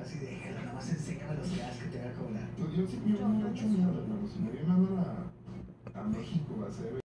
así de déjalo, nada más enseña velocidades que tenga que volar. Pues yo sí me voy mucho miedo, hermano. Si me voy a mandar a México a hacer